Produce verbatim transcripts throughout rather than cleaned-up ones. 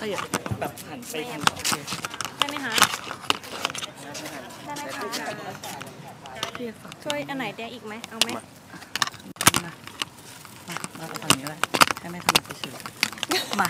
ยับแบบหันไปทางได้ไหมคะได้ไหมคะช่วยอันไหนได้อีกไหมเอาไหมมามามาฝั่งนี้แหละให้แม่ทำไปเฉยมา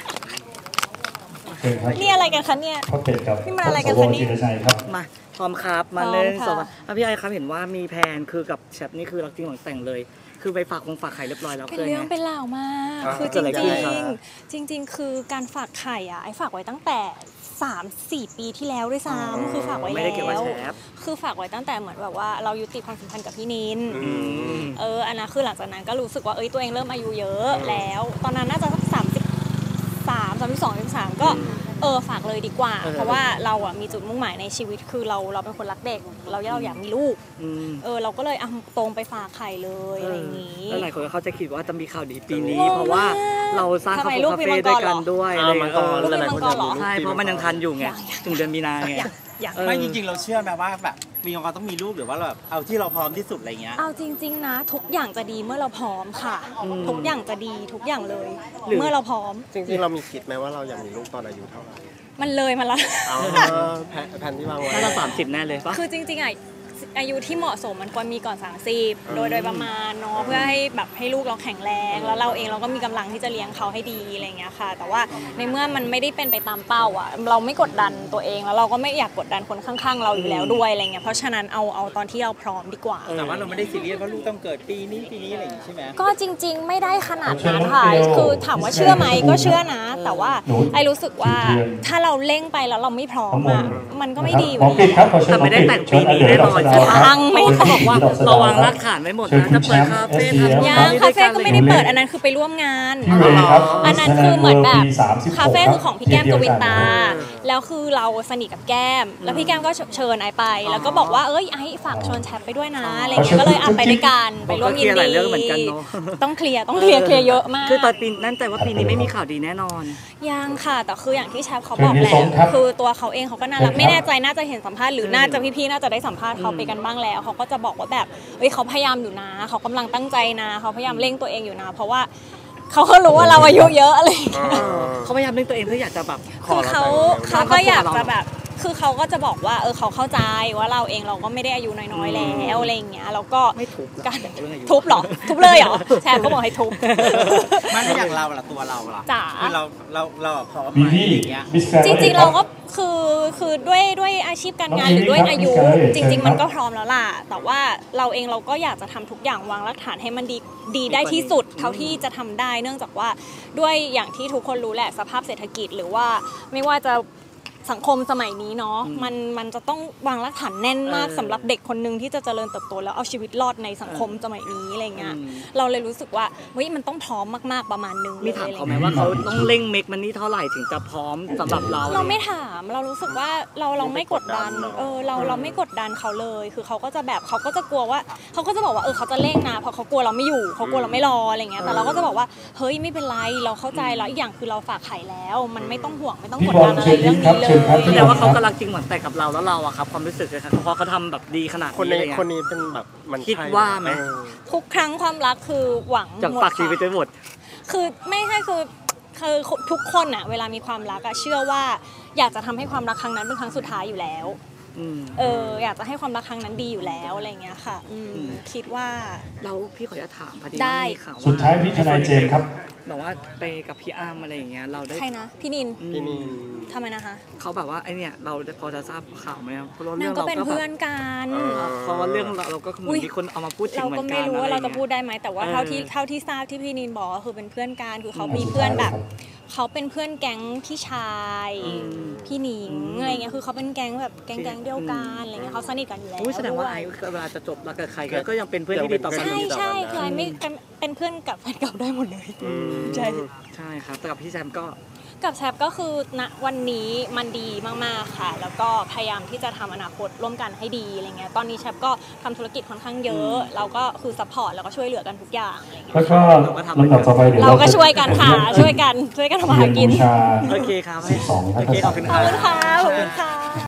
นี่อะไรกันคะเนี่ยนี่มันอะไรกันคะเนี่ยมาพร้อมครับมาเล่นสองพี่ไอครับเห็นว่ามีแพนคือกับแชทนี่คือรักจริงหวังแต่งเลยคือไปฝากคงฝากไข่เรียบร้อยแล้วเป็นเรื่องเป็นราวมากคือจริงจริงจริงคือการฝากไข่อ่ะไอฝากไว้ตั้งแต่สามสี่ปีที่แล้วด้วยซ้ำคือฝากไว้แล้วคือฝากไว้ตั้งแต่เหมือนแบบว่าเรายุติความสัมพันธ์กับพี่นินเอออันนั้นคือหลังจากนั้นก็รู้สึกว่าเอ้ยตัวเองเริ่มอายุเยอะแล้วตอนนั้นน่าจะสักสามสิบสามสามสิบสองสามสิบสามก็เออฝากเลยดีกว่าเพราะว่าเราอ่ะมีจุดมุ่งหมายในชีวิตคือเราเราเป็นคนรักเด็กเราเราอยากมีลูกเออเราก็เลยอ่ะตรงไปฝากไข่เลยอะไรอย่างนี้แล้วหลายคนเขาจะคิดว่าจะมีข่าวดีปีนี้เพราะว่าเราสร้างคาเฟ่ด้วยกันด้วยอะไรมังกรหลายคนจะรู้ใช่เพราะมันยังทันอยู่ไงถึงเดือนมีนาไงไม่จริงๆเราเชื่อไหมว่าแบบมีองค์กรต้องมีลูกหรือว่าแบบเอาที่เราพร้อมที่สุดอะไรเงี้ยเอาจริงๆนะทุกอย่างจะดีเมื่อเราพร้อมค่ะทุกอย่างจะดีทุกอย่างเลยเมื่อเราพร้อมจริงๆเรามีคิดไหมว่าเราอยากมีลูกตอนอายุเท่าไหร่มันเลยมาแล้วแผนที่วางไว้น่าจะสามสิบแน่เลยปะคือจริงๆอ่ะอายุที่เหมาะสมมันควรมีก่อนสามสิบโดยโดยประมาณเนาะเพื่อให้แบบให้ลูกเราแข็งแรงแล้วเราเองเราก็มีกำลังที่จะเลี้ยงเขาให้ดีอะไรเงี้ยค่ะแต่ว่าในเมื่อมันไม่ได้เป็นไปตามเป้าอ่ะเราไม่กดดันตัวเองแล้วเราก็ไม่อยากกดดันคนข้างๆเราอยู่แล้วด้วยอะไรเงี้ยเพราะฉะนั้นเอาเอาตอนที่เราพร้อมดีกว่าแต่ว่าเราไม่ได้ซีเรียสว่าลูกต้องเกิดปีนี้ปีนี้อะไรอย่างนี้ใช่ไหมก็จริงๆไม่ได้ขนาดนั้นค่ะคือถามว่าเชื่อไหมก็เชื่อนะแต่ว่าไอรู้สึกว่าถ้าเราเร่งไปแล้วเราไม่พร้อมอ่ะมันก็ไม่ดีอยู่ดีแต่ไม่ได้แต่งปีนี้แน่นอนยังไม่เขาบอกว่าเราวางรากฐานไว้หมดนะจะเปิดคาเฟ่ทำยังคาเฟ่ก็ไม่ได้เปิดอันนั้นคือไปร่วมงานอันนั้นคือเหมือนแบบคาเฟ่คือของพี่แก้มกวินตาแล้วคือเราสนิทกับแก้มแล้วพี่แก้มก็เชิญไอไปแล้วก็บอกว่าเอ้ยไอฝากชวนแชทไปด้วยนะอะไรเงี้ยก็เลยอัดไปด้วยกันไปร่วมยินดีต้องเคลียร์ต้องเคลียร์เคลียร์เยอะมากคือตอนปีนั่นแต่ว่าปีนี้ไม่มีข่าวดีแน่นอนยังค่ะแต่คืออย่างที่แชทเขาบอกแหละคือตัวเขาเองเขาก็น่ารักไม่แน่ใจน่าจะเห็นสัมภาษณ์หรือน่าจะพี่ๆน่าจะได้สัมภาษณ์เขาไปกันบ้างแล้วเขาก็จะบอกว่าแบบเฮ้ยเขาพยายามอยู่นะเขากำลังตั้งใจนะเขาพยายามเร่งตัวเองอยู่นะเพราะว่าเขาก็รู้ว่าเราอายุเยอะอะไรเขาพยายามเร่งตัวเองเพื่ออยากจะแบบคือเขาเขาก็อยากจะแบบคือเขาก็จะบอกว่าเออเขาเข้าใจว่าเราเองเราก็ไม่ได้อายุน้อยๆแล้วอะไรอย่างเงี้ยแล้วก็ไม่ทุบกันทุบหรอทุบเลยเหรอแชร์เขาบอกให้ทุบไม่ถ้าอย่างเราล่ะตัวเราล่ะจ๋าคือเราเราเราพร้อมไหมอย่างเงี้ยจริงๆเราก็คือคือด้วยด้วยอาชีพการงานหรือด้วยอายุจริงๆมันก็พร้อมแล้วล่ะแต่ว่าเราเองเราก็อยากจะทำทุกอย่างวางรากฐานให้มันดีดีได้ที่สุดเท่าที่จะทำได้เนื่องจากว่าด้วยอย่างที่ทุกคนรู้แหละสภาพเศรษฐกิจหรือว่าไม่ว่าจะสังคมสมัยนี้เนาะมันมันจะต้องวางรากฐานแน่นมากสำหรับเด็กคนนึงที่จะเจริญเติบโตแล้วเอาชีวิตรอดในสังคมสมัยนี้อะไรเงี้ยเราเลยรู้สึกว่าเฮ้ยมันต้องพร้อมมากๆประมาณนึงมีถามเขาไหมว่าเขาต้องเร่งเมคมันนี่เท่าไหร่ถึงจะพร้อมสำหรับเราเราไม่ถามเรารู้สึกว่าเราเราไม่กดดันเออเราเราไม่กดดันเขาเลยคือเขาก็จะแบบเขาก็จะกลัวว่าเขาก็จะบอกว่าเออเขาจะเร่งนะเพราะเขากลัวเราไม่อยู่เขากลัวเราไม่รออะไรเงี้ยแต่เราก็จะบอกว่าเฮ้ยไม่เป็นไรเราเข้าใจแล้วอีกอย่างคือเราฝากไข่แล้วมันไม่ต้องห่วงไม่ต้องกดดันอะไรเรื่องนี้เลยแต่ว่าเขากำลังจริงเหมือนแต่กับเราแล้วเราอะครับความรู้สึกเลยครับเพราะเขาทำแบบดีขนาดนี้คนนี้คนนี้เป็นแบบมันคิดว่าไหมทุกครั้งความรักคือหวังจากฝากชีวิตไปหมดคือไม่ใช่คือคือทุกคนอะเวลามีความรักอะเชื่อว่าอยากจะทำให้ความรักครั้งนั้นเป็นครั้งสุดท้ายอยู่แล้วเอออยากจะให้ความรักครั้งนั้นดีอยู่แล้วอะไรเงี้ยค่ะคิดว่าเราพี่ขอจะถามพอดีได้สุดท้ายพี่ทนายเจมส์ครับบอกว่าไปกับพี่อ้ามอะไรอย่างเงี้ยเราได้ใครนะพี่นินพี่นินทำไมนะคะเขาแบบว่าไอเนี่ยเราพอจะทราบข่าวไหมเพราะเรื่องเราก็เป็นเพื่อนกันเพราะว่าเรื่องเราก็เหมือนมีคนเอามาพูดถึงเหมือนกันเราก็ไม่รู้ว่าเราจะพูดได้ไหมแต่ว่าเท่าที่เท่าที่ทราบที่พี่นินบอกคือเป็นเพื่อนกันคือเขามีเพื่อนแบบเขาเป็นเพื่อนแก๊งพี่ชายพี่หนิงอะไรเงี้ยคือเขาเป็นแก๊งแบบแก๊งแก๊งเดียวกันอะไรเงี้ยเขาสนิทกันอยู่แล้วแสดงว่าไอ้เวลาจะจบรักกับใครก็ยังเป็นเพื่อนที่ดีต่อกันใช่ใช่คือไอ้ไม่เป็นเพื่อนกับแฟนเก่าได้หมดเลยใช่ใช่ครับแต่กับพี่แซมก็กับแซมก็คือณวันนี้มันดีมากๆค่ะแล้วก็พยายามที่จะทำอนาคตร่วมกันให้ดีอะไรเงี้ยตอนนี้แชมก็ทำธุรกิจค่อนข้างเยอะเราก็คือซัพพอร์ตแล้วก็ช่วยเหลือกันทุกอย่างอะไรเงี้ยแล้วก็ลำดับต่อไปเดี๋ยวเราก็ช่วยกันค่ะช่วยกันช่วยกันทำมาหากินโอเคครับสิบสองโอเคขอบคุณค่ะขอบคุณค่ะ